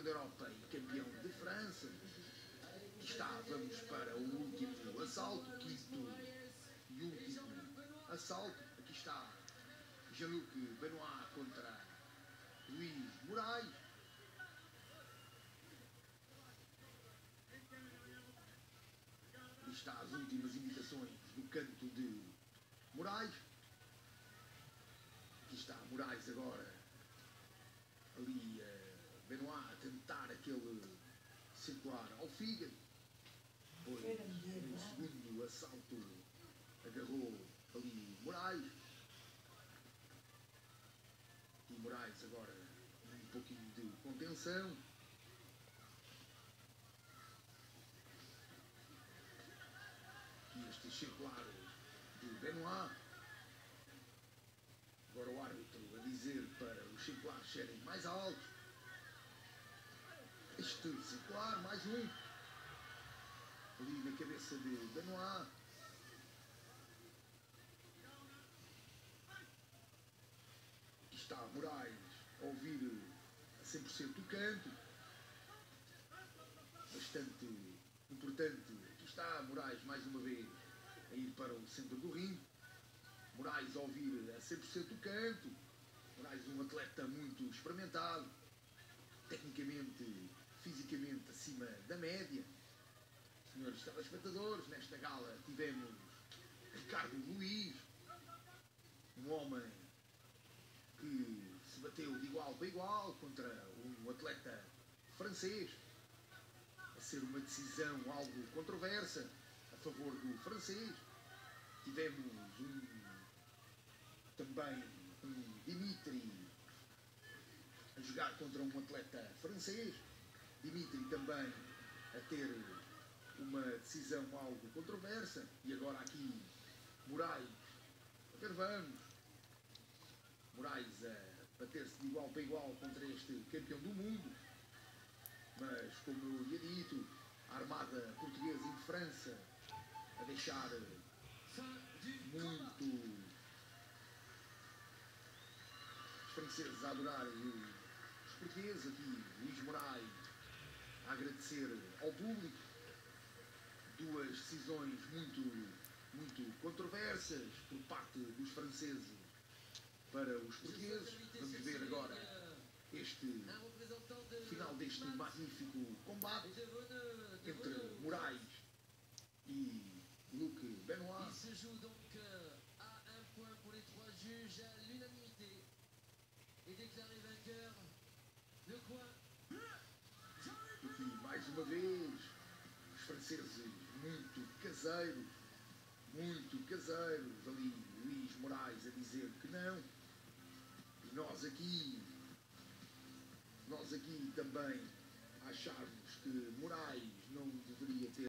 da Europa e campeão de França. Aqui está, vamos para o último assalto, quinto e último assalto. Aqui está Jean-Luc Benoit contra Luís Moraes. Aqui está as últimas imitações do canto de Moraes. Aqui está Moraes agora, ali Benoit a tentar aquele circular ao fígado. Pois no segundo assalto agarrou ali Moraes. E Moraes agora um pouquinho de contenção. E este circular de Benoit. Agora o árbitro a dizer para os circulares serem mais altos. Este circular, mais um. Ali na cabeça de Benoit. Aqui está Moraes a ouvir a 100% o canto. Bastante importante. Aqui está Moraes mais uma vez a ir para o centro do ringue. Moraes a ouvir a 100% o canto. Moraes um atleta muito experimentado. Tecnicamente, fisicamente acima da média. Senhores telespectadores, nesta gala tivemos Ricardo Luís, um homem que se bateu de igual para igual contra um atleta francês, a ser uma decisão algo controversa a favor do francês. Tivemos também um Dimitri a jogar contra um atleta francês, Dimitri também a ter uma decisão algo controversa. E agora aqui Moraes, a ver, vamos, Moraes a bater-se de igual para igual contra este campeão do mundo. Mas como eu havia dito, a armada portuguesa em França a deixar muito os franceses a adorarem os portugueses. Aqui Luís Moraes a agradecer ao público. Duas decisões muito controversas por parte dos franceses para os portugueses. Vamos ver agora este final deste magnífico combate entre Moraes e Luc Benoit. Il se joue donc à un point pour les trois juges à l'unanimité. Et déclaré vainqueur, le coin. Aqui mais uma vez os franceses muito caseiros, ali Luís Moraes a dizer que não. E nós aqui também acharmos que Moraes não deveria ter